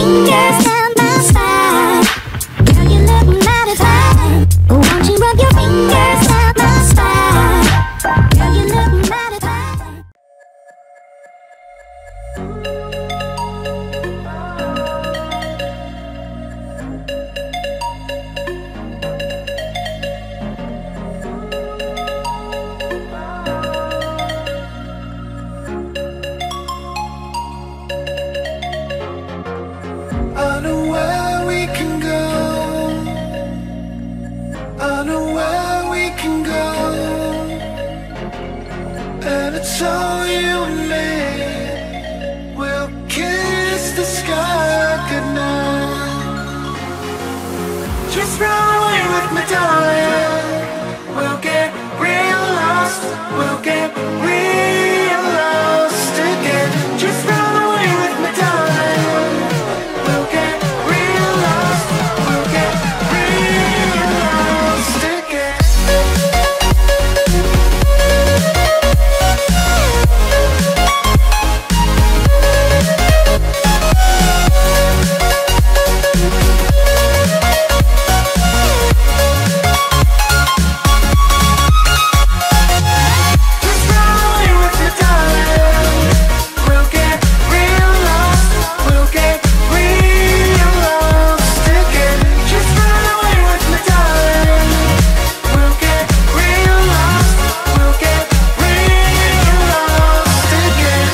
fingers down my spine. Girl, you look mighty fine. Won't you rub your fingers down my spine? Girl, you look mighty fine. I know where we can go. I know where we can go. And it's all you and me. We'll kiss the sky goodnight. Just run away with me, darling. We'll get real lost. We'll get real lost again. Just run away with me, darling. We'll get real lost. We'll get real lost again. Just run away with me, darling. We'll get real lost. We'll get real lost again. Just run away with me, darling. We'll get real lost. We'll get real lost again.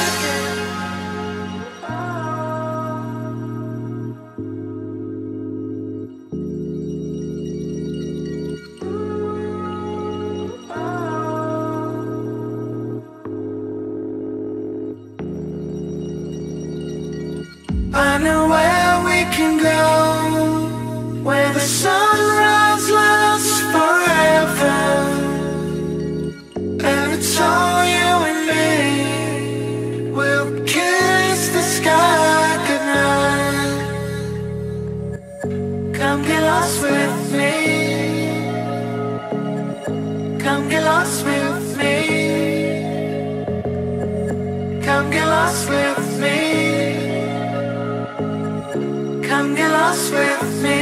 I know where we can go, where the sunrise lasts forever. And it's all you and me. We'll kiss the sky goodnight. Come get lost with me. Come get lost with me. Come get lost with me. Come get lost with me.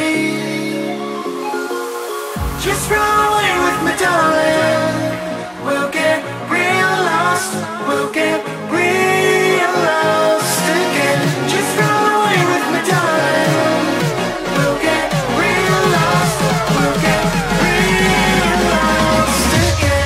Just run away with me, darling. We'll get real lost. We'll get real lost again. Just run away with me, darling. We'll get real lost. We'll get real lost again.